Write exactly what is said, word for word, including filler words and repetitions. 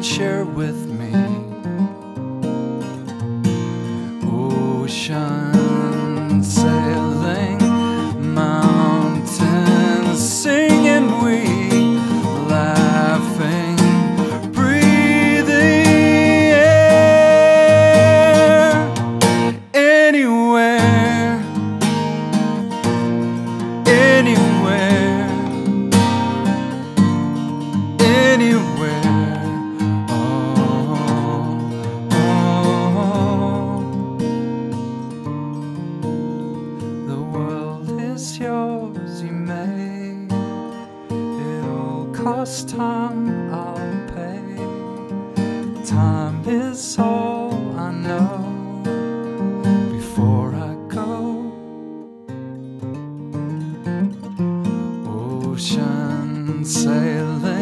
share with me. Ocean sailing, mountains singing, we laughing, breathe the air. Anywhere, anywhere, anywhere. Oh, oh. The world is yours, you made it all. Cost time, I'll pay. Time is all I know before I go. Ocean sailing,